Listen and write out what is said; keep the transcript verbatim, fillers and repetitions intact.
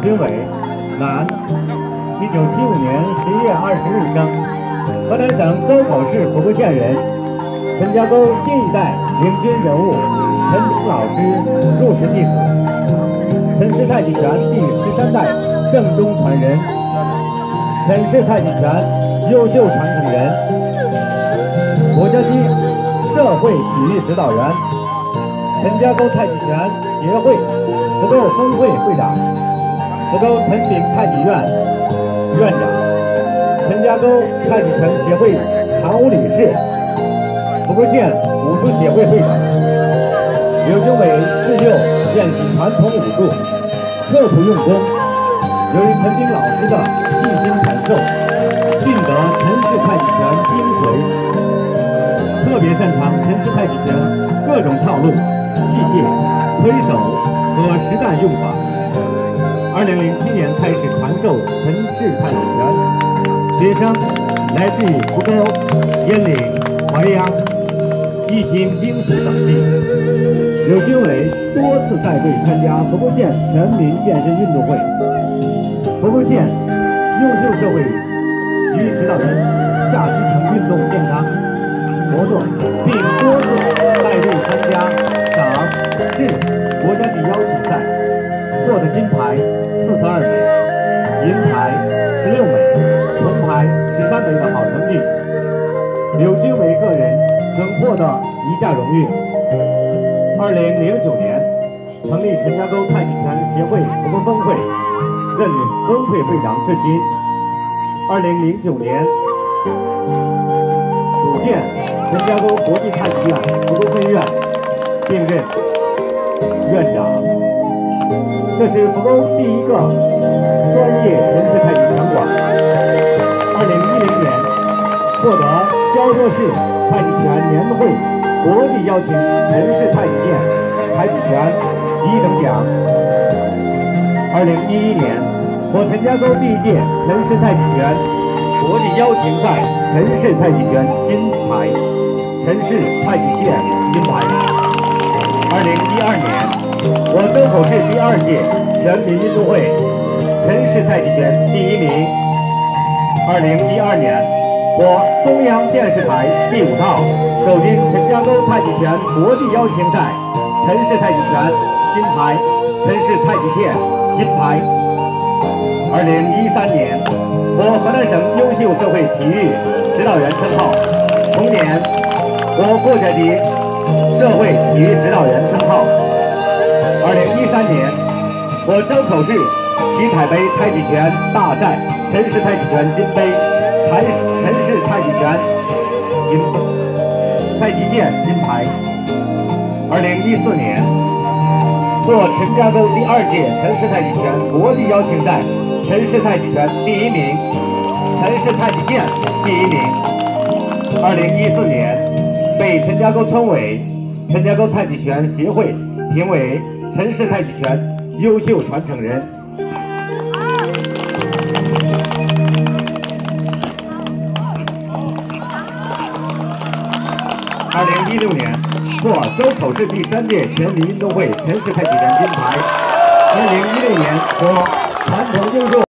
军伟，男，一九七五年十一月二十日生，河南省周口市蒲沟县人，陈家沟新一代领军人物，陈明老师入室弟子，陈氏太极拳第十三代正宗传人，陈氏太极拳优秀传承人，国家级社会体育指导员，陈家沟太极拳协会蒲沟分会会长，蒲沟陈炳太极院院长，陈家沟太极拳协会常务理事，蒲沟县武术协会会长。刘军伟自幼练习传统武术，刻苦用功。由于陈炳老师的细心传授，尽得陈氏太极拳精髓，特别擅长陈氏太极拳各种套路、器械、推手和实战用法。二零零七年开始传授陈氏太极拳，学生来自于蒲沟、烟岭、淮阳、宜兴、丁蜀等地。刘军伟多次带队参加蒲沟县全民健身运动会、蒲沟县优秀社会体育指导员夏基层运动健康活动，并多次带队参加省市国家级邀请赛，获得金牌四十二枚、银牌十六枚、铜牌十三枚的好成绩。刘军伟个人曾获得以下荣誉：二零零九年成立陈家沟太极拳协会蒲沟分会，任分会会长至今。二零零九年组建陈家沟国际太极院蒲沟分院，并任院长。这是蒲沟第一个专业陈氏太极拳馆。二零一零年获得焦作市太极拳年会国际邀请陈氏太极剑太极拳一等奖。二零一一年获陈家沟第一届陈氏太极拳国际邀请赛陈氏太极拳金牌、陈氏太极剑金牌。二零一二年我周口市第二届全民运动会陈氏太极拳第一名。二零一二年我中央电视台第五套走进陈家沟太极拳国际邀请赛陈氏太极拳金牌、陈氏太极剑金牌。二零一三年获河南省优秀社会体育指导员称号，同年获国家级社会体育指导员称号。二零一三年获周口市体彩杯太极拳大赛陈氏太极拳金杯、陈陈氏太极拳金太极剑金牌。二零一四年获陈家沟第二届陈氏太极拳国际邀请赛陈氏太极拳第一名、陈氏太极剑第一名。二零一四年被陈家沟村委、陈家沟太极拳协会评为陈氏太极拳优秀传承人。二零一六年获周口市第三届全民运动会陈氏太极拳金牌。二零一六年获传统优秀